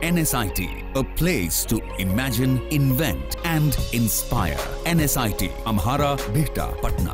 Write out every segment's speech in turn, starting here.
NSIT, a place to imagine, invent and inspire. NSIT, Amhara, Bihta, Patna.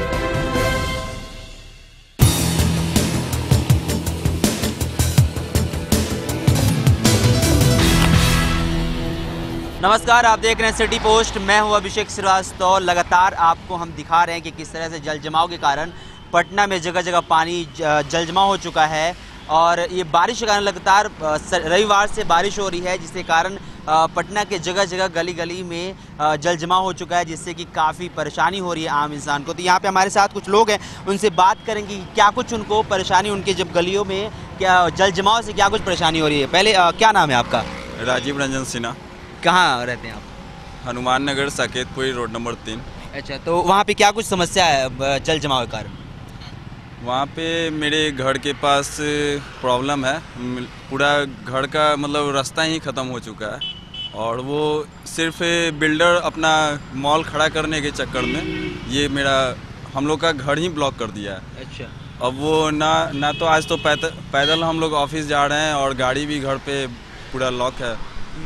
नमस्कार, आप देख रहे हैं सिटी पोस्ट। मैं हूं अभिषेक श्रीवास्तव। लगातार आपको हम दिखा रहे हैं कि किस तरह से जल जमाव के कारण पटना में जगह जगह पानी जल जमाव हो चुका है और ये बारिश के कारण लगातार रविवार से बारिश हो रही है, जिसके कारण पटना के जगह जगह गली गली में जल जमाव हो चुका है, जिससे कि काफ़ी परेशानी हो रही है आम इंसान को। तो यहाँ पे हमारे साथ कुछ लोग हैं, उनसे बात करेंगे कि क्या कुछ उनको परेशानी, उनके जब गलियों में क्या जल जमाव से क्या कुछ परेशानी हो रही है। पहले क्या नाम है आपका? राजीव रंजन सिन्हा। कहाँ रहते हैं आप? Hanuman Nagar, Saketpuri road number 3। अच्छा, तो वहाँ पे क्या कुछ समस्या है जल जमाव के कारण? वहाँ पे मेरे घर के पास प्रॉब्लम है। पूरा घर का मतलब रास्ता ही ख़त्म हो चुका है और वो सिर्फ बिल्डर अपना मॉल खड़ा करने के चक्कर में ये हम लोग का घर ही ब्लॉक कर दिया है। अच्छा। अब वो ना तो आज तो पैदल हम लोग ऑफिस जा रहे हैं और गाड़ी भी घर पे पूरा लॉक है।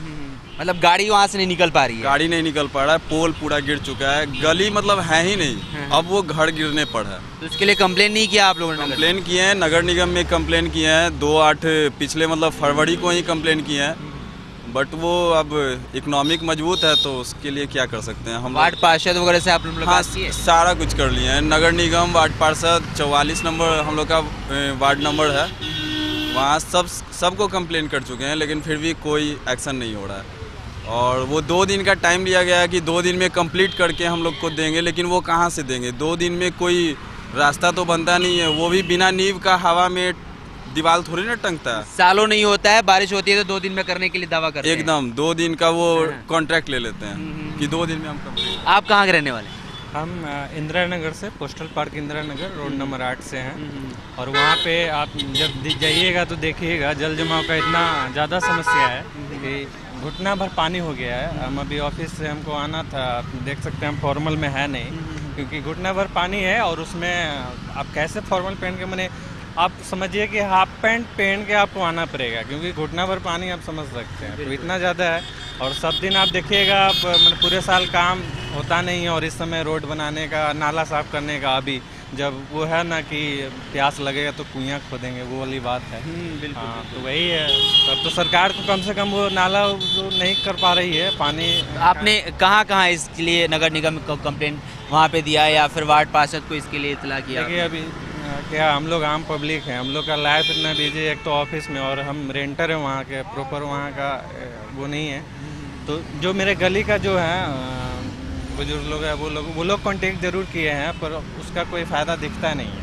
मतलब गाड़ी वहाँ से नहीं निकल पा रही है? गाड़ी नहीं निकल पा रहा है, पोल पूरा गिर चुका है, गली मतलब है ही नहीं। अब वो घर गिरने पर है। तो इसके लिए कंप्लेन नहीं किया आप लोगों ने? कंप्लेन किए हैं, नगर निगम में कंप्लेन किए हैं, 2/8 पिछले मतलब फरवरी को ही कंप्लेन किए हैं। बट वो अब इकोनॉमिक मजबूत है तो उसके लिए क्या कर सकते हैं हम। वार्ड पार्षद वगैरह से आप लोग? हाँ, सारा कुछ कर लिए हैं। नगर निगम, वार्ड पार्षद, 44 नंबर हम लोग का वार्ड नंबर है, वहाँ सबको कंप्लेन कर चुके हैं, लेकिन फिर भी कोई एक्शन नहीं हो रहा है। और वो 2 दिन का टाइम लिया गया है कि 2 दिन में कंप्लीट करके हम लोग को देंगे, लेकिन वो कहाँ से देंगे? 2 दिन में कोई रास्ता तो बनता नहीं है, वो भी बिना नींव का हवा में दीवार थोड़ी ना टंगता है। सालों नहीं होता है, बारिश होती है तो 2 दिन में करने के लिए दावा करते हैं। एकदम 2 दिन का वो कॉन्ट्रैक्ट ले लेते हैं कि 2 दिन में हम कंप्लीट। आप कहाँ के रहने वाले हैं? हम इंदिरा नगर से, postal park Indira Nagar road number 8 से हैं। और वहाँ पे आप जब जाइएगा तो देखिएगा जल जमाव का इतना ज़्यादा समस्या है कि घुटना भर पानी हो गया है। हम अभी ऑफिस से हमको आना था, आप देख सकते हैं हम फॉर्मल में है नहीं, क्योंकि घुटना भर पानी है। और उसमें आप कैसे फॉर्मल पहन के, मैंने आप समझिए कि हाफ पैंट पहन के आपको आना पड़ेगा, क्योंकि घुटना भर पानी आप समझ सकते हैं। तो इतना ज़्यादा है। और सब दिन आप देखिएगा, आप मतलब पूरे साल काम होता नहीं है और इस समय रोड बनाने का, नाला साफ़ करने का, अभी जब वो है ना कि प्यास लगेगा तो कुइयाँ खोदेंगे, वो वाली बात है। बिल्कुल। हाँ, तो वही है। तब तो सरकार को कम से कम वो नाला जो नहीं कर पा रही है पानी। आपने कहाँ इसके लिए नगर निगम को कंप्लेंट वहाँ पे दिया या फिर वार्ड पार्षद को इसके लिए इतला किया? देखिए अभी क्या, हम लोग आम पब्लिक हैं, हम लोग का लाइफ इतना बिजी है, एक तो ऑफिस में, और हम रेंटर हैं वहाँ के, प्रॉपर वहाँ का वो नहीं है। तो जो मेरे गली का जो है बुजुर्ग लोग हैं, वो लोग कांटेक्ट जरूर किए हैं, पर उसका कोई फ़ायदा दिखता नहीं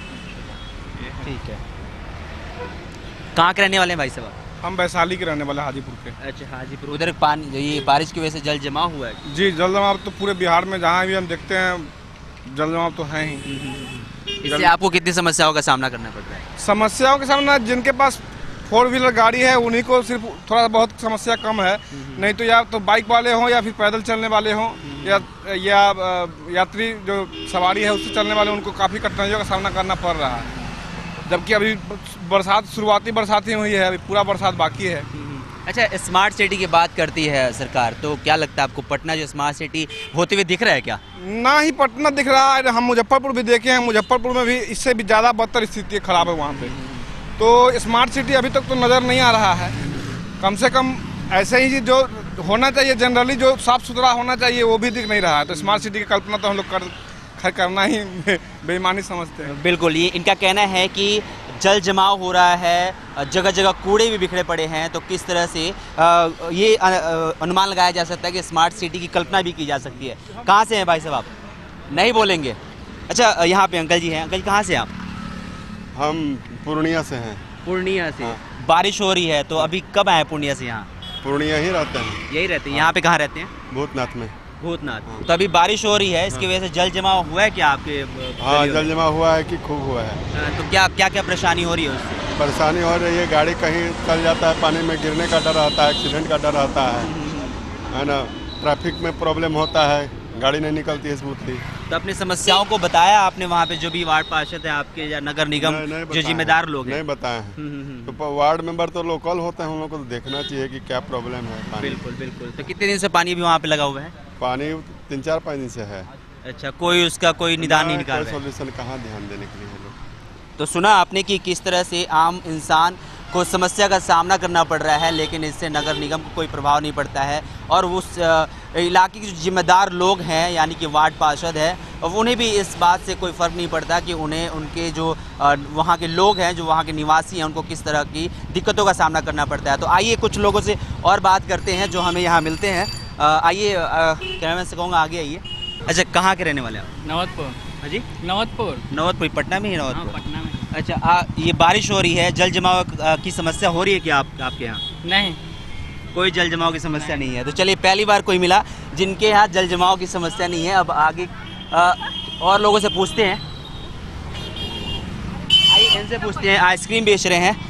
है। ठीक है। कहाँ के रहने वाले हैं भाई साहब? हम वैशाली के रहने वाले, हाजीपुर के। अच्छा, हाजीपुर। उधर पानी, ये बारिश की वजह से जल जमाव हुआ है? जी, जल जमाव तो पूरे बिहार में जहाँ भी हम देखते हैं जल जमाव तो है ही। इससे आपको कितनी समस्याओं का सामना करना पड़ रहा है? समस्याओं के सामना, जिनके पास 4 व्हीलर गाड़ी है उन्हीं को सिर्फ थोड़ा बहुत समस्या कम है, नहीं तो या तो बाइक वाले हों या फिर पैदल चलने वाले हों या यात्री जो सवारी है उससे चलने वाले, उनको काफ़ी कठिनाइयों का सामना करना पड़ रहा है। जबकि अभी शुरुआती बरसात ही हुई है, अभी पूरा बरसात बाकी है। अच्छा, स्मार्ट सिटी की बात करती है सरकार, तो क्या लगता है आपको पटना जो स्मार्ट सिटी होते हुए दिख रहा है क्या? ना ही पटना दिख रहा है, हम मुजफ्फरपुर भी देखे हैं, मुजफ्फरपुर में भी इससे भी ज़्यादा बदतर स्थिति खराब है वहाँ पे। तो स्मार्ट सिटी अभी तक तो नज़र नहीं आ रहा है। कम से कम ऐसे ही जो होना चाहिए, जनरली जो साफ़ सुथरा होना चाहिए, वो भी दिख नहीं रहा है। तो स्मार्ट सिटी की कल्पना तो हम लोग करना ही बेईमानी समझते हैं। बिल्कुल, ये इनका कहना है कि जल जमाव हो रहा है, जगह जगह कूड़े भी बिखरे पड़े हैं, तो किस तरह से ये अनुमान लगाया जा सकता है कि स्मार्ट सिटी की कल्पना भी की जा सकती है। कहाँ से हैं भाई साहब आप? नहीं बोलेंगे? अच्छा, यहाँ पे अंकल जी हैं। अंकल, कहाँ से आप? हम पूर्णिया से हैं। पूर्णिया से? हाँ। बारिश हो रही है, तो अभी कब आए पूर्णिया से यहाँ? पूर्णिया ही रहते हैं। यही रहते हैं? यहाँ पे कहाँ रहते हैं? भूतनाथ में। भूतनाथ। तो अभी बारिश हो रही है, इसकी वजह से जल जमाव हुआ है क्या आपके? हाँ, जल जमा हुआ है कि खूब हुआ है। तो क्या परेशानी हो रही है उससे? परेशानी हो रही है, गाड़ी कहीं चल जाता है, पानी में गिरने का डर रहता है, एक्सीडेंट का डर रहता है ना। ट्रैफिक में प्रॉब्लम होता है, गाड़ी नहीं निकलती है स्मूथली। तो अपनी समस्याओं को बताया आपने वहाँ पे जो भी वार्ड पार्षद है आपके या नगर निगम नहीं जो जिम्मेदार लोग हैं? नहीं बताए हैं। तो वार्ड मेंबर तो लोकल होते हैं, उन लोगों को तो देखना चाहिए कि क्या प्रॉब्लम है पानी। बिल्कुल बिल्कुल। तो कितने दिन से पानी भी वहाँ पे लगा हुआ है? पानी 3-4-5 दिन से है। अच्छा, कोई उसका कोई निदान नहीं निकाल रहा है? सोल्यूशन कहाँ ध्यान देने के लिए है लोग। तो सुना आपने कि किस तरह से आम इंसान को समस्या का सामना करना पड़ रहा है, लेकिन इससे नगर निगम को कोई प्रभाव नहीं पड़ता है और उस इलाके के जो जिम्मेदार लोग हैं यानी कि वार्ड पार्षद है, उन्हें भी इस बात से कोई फ़र्क नहीं पड़ता कि उन्हें उनके जो वहाँ के लोग हैं, जो वहाँ के निवासी हैं, उनको किस तरह की दिक्कतों का सामना करना पड़ता है। तो आइए कुछ लोगों से और बात करते हैं जो हमें यहाँ मिलते हैं। आइए, कैमरा से कहूँगा आगे आइए। अच्छा, कहाँ के रहने वाले हैं? नवतपुर। हाँ जी, नवतपुर पटना में ही नवतपुर? पटना में। अच्छा, ये बारिश हो रही है, जल जमाव की समस्या हो रही है क्या आपके यहाँ? नहीं, कोई जल जमाव की समस्या नहीं है। तो चलिए, पहली बार कोई मिला जिनके यहाँ जल जमाव की समस्या नहीं है। अब आगे और लोगों से पूछते हैं। आइए इनसे पूछते हैं। आइसक्रीम बेच रहे हैं।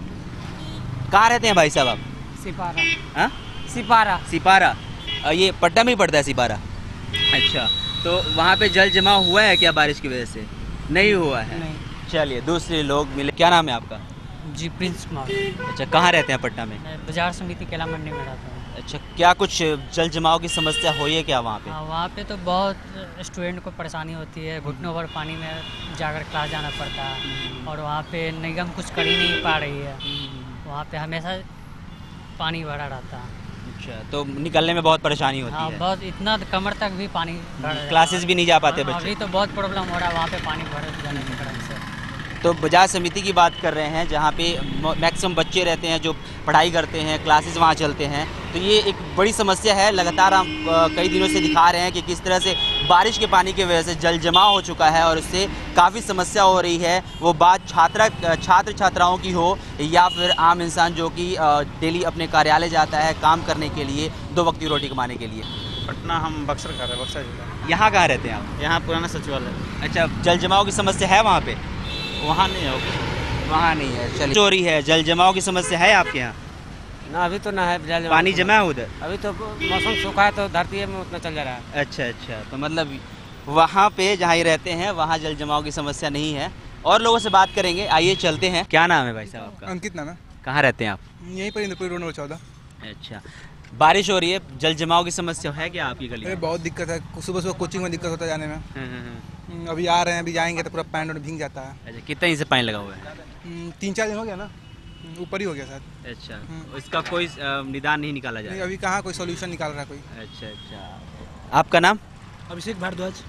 कहाँ रहते हैं भाई साहब आप? सिपारा। हाँ, सिपारा। ये पटना में ही पड़ता है सिपारा? अच्छा, तो वहाँ पे जल जमाव हुआ है क्या बारिश की वजह से? नहीं हुआ है। नहीं। चलिए, दूसरे लोग मिले। क्या नाम है आपका? जी, प्रिंस कुमार। अच्छा, कहाँ रहते हैं पटना में? मैं बाजार समिति केला मंडी में रहता हूँ। अच्छा, क्या कुछ जल जमाव की समस्या हुई है क्या वहाँ पे? हाँ, वहाँ पे तो बहुत स्टूडेंट को परेशानी होती है। घुटनों भर पानी में जाकर क्लास जाना पड़ता है और वहाँ पे निगम कुछ कर ही नहीं पा रही है। वहाँ पे हमेशा पानी भरा रहता है। अच्छा, तो निकलने में बहुत परेशानी होती हाँ, है? बहुत, इतना कमर तक भी पानी भर। क्लासेस भी नहीं जा पाते हाँ, बच्चे? अभी तो बहुत प्रॉब्लम हो रहा है वहाँ पे पानी भर जाने के कारण से। तो बाजार समिति की बात कर रहे हैं जहाँ पे मैक्सिमम बच्चे रहते हैं जो पढ़ाई करते हैं, क्लासेस वहाँ चलते हैं। तो ये एक बड़ी समस्या है। लगातार हम कई दिनों से दिखा रहे हैं कि किस तरह से बारिश के पानी की वजह से जल जमाव हो चुका है और उससे काफ़ी समस्या हो रही है। वो बात छात्र छात्राओं की हो या फिर आम इंसान जो कि डेली अपने कार्यालय जाता है काम करने के लिए, 2 वक्त की रोटी कमाने के लिए। पटना हम बक्सर खा रहे हैं, बक्सर जिला। यहाँ कहाँ रहते हैं आप? यहाँ पुराना सचिवालय। अच्छा, जल जमाव की समस्या है वहाँ पे? वहाँ नहीं है। वहाँ नहीं है। चलिए, चोरी है, जल जमाव की समस्या है आपके यहाँ? ना, अभी तो ना है जल। पानी जमा है उधर? अभी तो मौसम सूखा है तो धरती में उतना चल जा रहा है। अच्छा, तो मतलब वहाँ पे जहाँ ये रहते हैं वहाँ जल जमाव की समस्या नहीं है। और लोगों से बात करेंगे। आइए चलते हैं। क्या नाम है भाई साहब आपका? अंकित नाम है। कहाँ रहते हैं आप? यहीं पर इंद्रपुरी रोड नंबर 14। अच्छा, बारिश हो रही है, जल जमाव की समस्या है क्या आपकी गली में? बहुत दिक्कत है, सुबह कोचिंग में दिक्कत होता है जाने में। अभी आ रहे हैं, अभी जाएंगे तो पूरा पैंट भीग जाता है। अच्छा, कितने दिन से पानी लगा हुआ है? 3-4 दिन हो गया ना, ऊपर ही हो गया शायद। अच्छा, इसका कोई निदान नहीं निकाला जा रहा? अभी कहाँ कोई सोल्यूशन निकाल रहा है कोई। अच्छा, आपका नाम? अभिषेक भारद्वाज।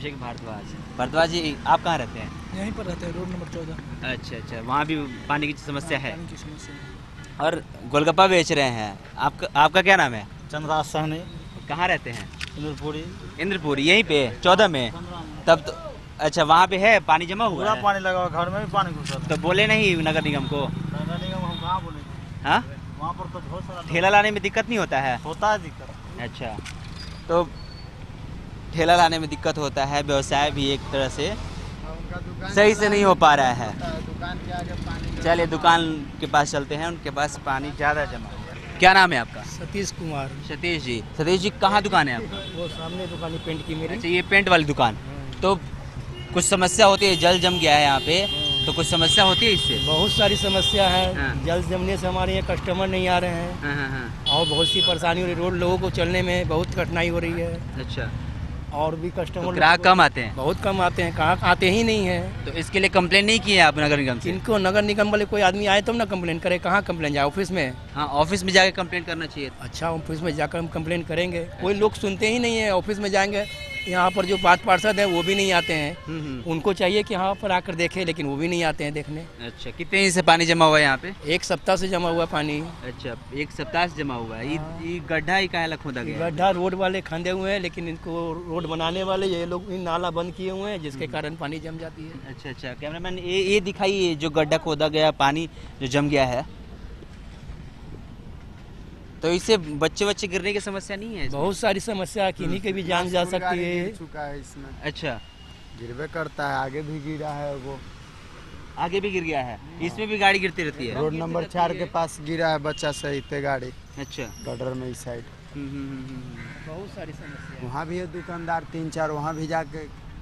भारद्वाज जी, आप कहाँ रहते हैं? यहीं पर रहते हैं, रोड नंबर 14। अच्छा, वहाँ भी पानी की समस्या है? और गोलगप्पा बेच रहे हैं। आपका क्या नाम है? चंद्राज सहनी। कहाँ रहते हैं? इंद्रपुरी यहीं पे 14 में? तब तो अच्छा, वहाँ पे है पानी जमा हुआ पूरा है? पानी लगा हुआ, घर में भी पानी घुसा। तो बोले नहीं नगर निगम को? नगर निगम हम कहाँ बोलेंगे? हाँ, वहाँ पर तो बहुत सारा ठेला लाने में दिक्कत नहीं होता है? होता है दिक्कत। अच्छा, तो ठेला लाने में दिक्कत होता है, व्यवसाय भी एक तरह से सही से नहीं हो पा रहा है। चलिए, दुकान के पास चलते हैं, उनके पास पानी ज़्यादा जमा हुआ है। क्या नाम है आपका? सतीश कुमार। सतीश जी, कहाँ दुकान है आपकी? वो सामने दुकान है पेंट की मेरी। अच्छा, ये पेंट वाली दुकान। तो कुछ समस्या होती है, जल जम गया है यहाँ पे, तो कुछ समस्या होती है इससे? बहुत सारी समस्या है। हाँ। जल जमने से हमारे यहाँ कस्टमर नहीं आ रहे हैं हाँ। और बहुत सी परेशानी हो रही है। रोड लोगों को चलने में बहुत कठिनाई हो रही है अच्छा, और भी तो कस्टमर ग्राहक कम आते हैं? बहुत कम आते हैं, कहाँ आते ही नहीं है। तो इसके लिए कंप्लेन नहीं किए आप नगर निगम से? इनको नगर निगम वाले कोई आदमी आए तब ना कंप्लेन करे। कहाँ कंप्लेन जाए? ऑफिस में। हाँ, ऑफिस में जाके कंप्लेन करना चाहिए। अच्छा, ऑफिस में जाकर हम कंप्लेन करेंगे, कोई लोग सुनते ही नहीं है। ऑफिस में जाएंगे, यहाँ पर जो बात पार्षद है वो भी नहीं आते हैं। उनको चाहिए कि यहाँ पर आकर देखें, लेकिन वो भी नहीं आते हैं देखने। अच्छा, कितने दिन से पानी जमा हुआ है यहाँ पे? 1 सप्ताह से जमा हुआ पानी। अच्छा, 1 सप्ताह से जमा हुआ है। ये गड्ढा ही काहे ला खोदा गया है? गड्ढा रोड वाले खंदे हुए हैं, लेकिन इनको रोड बनाने वाले ये लोग नाला बंद किए हुए हैं, जिसके कारण पानी जम जाती है। अच्छा, कैमरामैन ये दिखाइए जो गड्ढा खोदा गया, पानी जो जम गया है, तो इससे बच्चे गिरने की समस्या नहीं है? बहुत सारी समस्या, किन्हीं के भी जान जा सकती है। चुका है इसमें। अच्छा, गिरवे करता है, आगे भी गिरा है, वो आगे भी गिर गया है? इसमें भी गाड़ी गिरती रहती है? रोड नंबर 4 के पास गिरा है बच्चा सहित गाड़ी। अच्छा, गटर में इस साइड बहुत सारी समस्या। वहाँ भी है दुकानदार 3-4, वहाँ भी जाके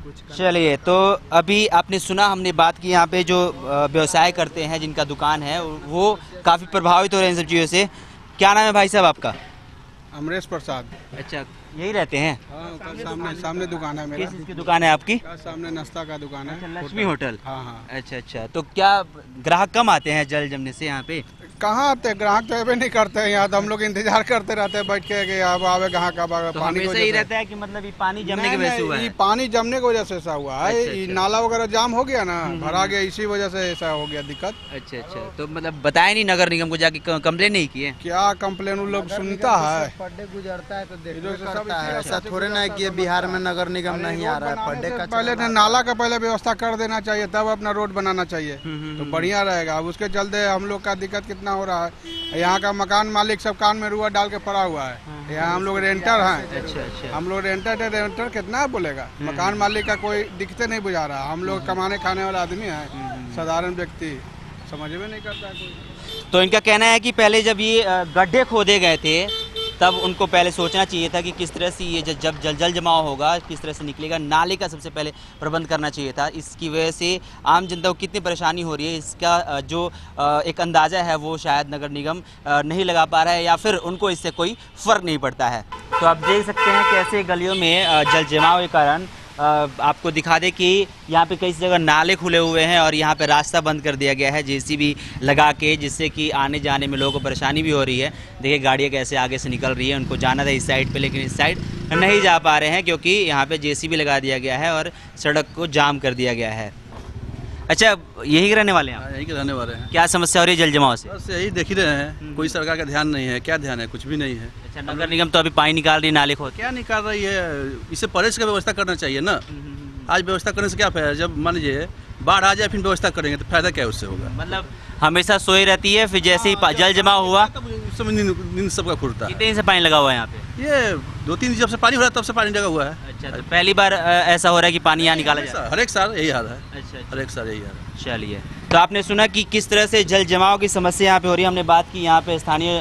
चलिए, तो अभी आपने सुना, हमने बात की यहाँ पे जो व्यवसाय करते हैं, जिनका दुकान है, वो काफ़ी प्रभावित हो रहे हैं इन सब चीज़ों से। क्या नाम है भाई साहब आपका? अमरेश प्रसाद। अच्छा, यही रहते हैं? हाँ, सामने दुकान है मेरा। किस चीज़ की दुकान है आपकी? सामने नाश्ता का दुकान है। लक्ष्मी होटल। हाँ। अच्छा, तो क्या ग्राहक कम आते हैं जल जमने से यहाँ पे? कहाँ आते हैं ग्राहक, तो अभी नहीं करते हैं यहाँ, तो हम लोग इंतजार करते रहते हैं बैठ के कि अब आवे कहाँ का तो पानी हमेशा ही रहता है कि मतलब ये पानी जमने की वजह से हुआ है? ये पानी जमने की वजह से ऐसा हुआ है। अच्छा, ये अच्छा। नाला वगैरह जाम हो गया ना, भरा गया, इसी वजह से ऐसा हो गया दिक्कत। अच्छा, तो मतलब बताया नहीं नगर निगम को, जाके कंप्लेन नहीं किए? क्या कंप्लेन उन लोग सुनता है? पड्डे गुजरता है तो करता है, ऐसा थोड़े ना है कि बिहार में नगर निगम नहीं आ रहा है। पड्डे का पहले नाला का पहले व्यवस्था कर देना चाहिए, तब अपना रोड बनाना चाहिए तो बढ़िया रहेगा। अब उसके चलते हम लोग का दिक्कत कितना हो रहा है। यहाँ का मकान मालिक सब कान में रुआ डाल के पड़ा हुआ है। यहाँ हम लोग रेंटर हैं। अच्छा। हम लोग रेंटर कितना बोलेगा? मकान मालिक का कोई दिक्कत नहीं बुझा रहा। हम लोग कमाने खाने वाला आदमी है, साधारण व्यक्ति, समझ में नहीं करता कोई। तो इनका कहना है कि पहले जब ये गड्ढे खोदे गए थे, तब उनको पहले सोचना चाहिए था कि किस तरह से ये जब जल जमाव होगा किस तरह से निकलेगा। नाले का सबसे पहले प्रबंध करना चाहिए था। इसकी वजह से आम जनता को कितनी परेशानी हो रही है, इसका जो एक अंदाज़ा है वो शायद नगर निगम नहीं लगा पा रहा है, या फिर उनको इससे कोई फ़र्क नहीं पड़ता है। तो आप देख सकते हैं कैसे गलियों में जल जमाव के कारण आपको दिखा दें कि यहाँ पे कई जगह नाले खुले हुए हैं और यहाँ पे रास्ता बंद कर दिया गया है जेसीबी लगा के, जिससे कि आने जाने में लोगों को परेशानी भी हो रही है। देखिए गाड़ियाँ कैसे आगे से निकल रही है, उनको जाना था इस साइड पे, लेकिन इस साइड नहीं जा पा रहे हैं क्योंकि यहाँ पे जेसीबी लगा दिया गया है और सड़क को जाम कर दिया गया है। अच्छा, यही के रहने वाले हैं? यही के रहने वाले हैं। क्या समस्या हो रही है जल जमाव से? बस यही देख ही रहे हैं, कोई सरकार का ध्यान नहीं है। क्या ध्यान है? कुछ भी नहीं है। अच्छा, नगर निगम तो अभी पानी निकाल रही है, नाले खोद क्या निकाल रही है? इससे परहेज का व्यवस्था करना चाहिए ना। आज व्यवस्था करने से क्या फायदा? जब मान लीजिए बाढ़ आ जाए फिर व्यवस्था करेंगे तो फायदा क्या उससे होगा? मतलब हमेशा सोई रहती है, फिर जैसे ही जल जमाव हुआ उस समय नींद सबका खुलता है। कितने दिन से पानी लगा हुआ है यहाँ पे? ये 2-3 जब से पानी हो रहा है तब से पानी लगा हुआ है। अच्छा, तो पहली बार ऐसा हो रहा है कि पानी यहाँ निकाला जाए? हर एक साल यही हाल है। अच्छा, हर एक साल यही हाल है। चलिए, तो आपने सुना कि किस तरह से जल जमाव की समस्या यहाँ पे हो रही है। हमने बात की यहाँ पे स्थानीय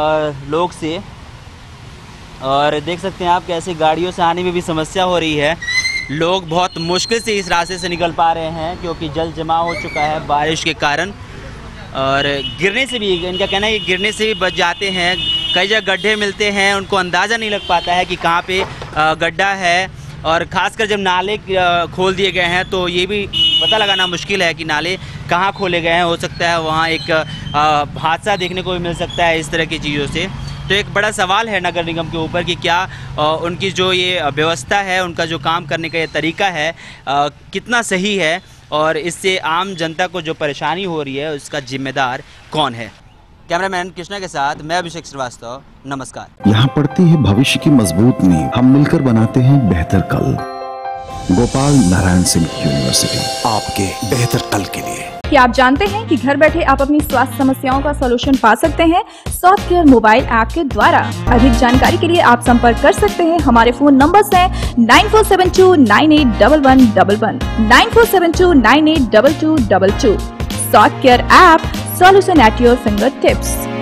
लोग से, और देख सकते हैं आप कैसे गाड़ियों से आने में भी समस्या हो रही है। लोग बहुत मुश्किल से इस रास्ते से निकल पा रहे हैं क्योंकि जल जमाव हो चुका है बारिश के कारण, और गिरने से भी, इनका कहना है कि गिरने से भी बच जाते हैं। कई जगह गड्ढे मिलते हैं, उनको अंदाज़ा नहीं लग पाता है कि कहाँ पे गड्ढा है, और ख़ासकर जब नाले खोल दिए गए हैं तो ये भी पता लगाना मुश्किल है कि नाले कहाँ खोले गए हैं। हो सकता है वहाँ एक हादसा देखने को भी मिल सकता है इस तरह की चीज़ों से। तो एक बड़ा सवाल है नगर निगम के ऊपर कि क्या उनकी जो ये व्यवस्था है, उनका जो काम करने का ये तरीका है कितना सही है, और इससे आम जनता को जो परेशानी हो रही है उसका जिम्मेदार कौन है। कैमरामैन कृष्णा के साथ मैं अभिषेक श्रीवास्तव, नमस्कार। यहाँ पड़ती है भविष्य की मजबूत नींव, हम मिलकर बनाते हैं बेहतर कल। गोपाल नारायण सिंह यूनिवर्सिटी, आपके बेहतर कल के लिए। क्या आप जानते हैं कि घर बैठे आप अपनी स्वास्थ्य समस्याओं का सलूशन पा सकते हैं सॉफ्ट केयर मोबाइल ऐप के द्वारा? अधिक जानकारी के लिए आप संपर्क कर सकते हैं। हमारे फोन नंबर्स हैं 9472981111, 9472982222। Soft care app, solution at your finger tips.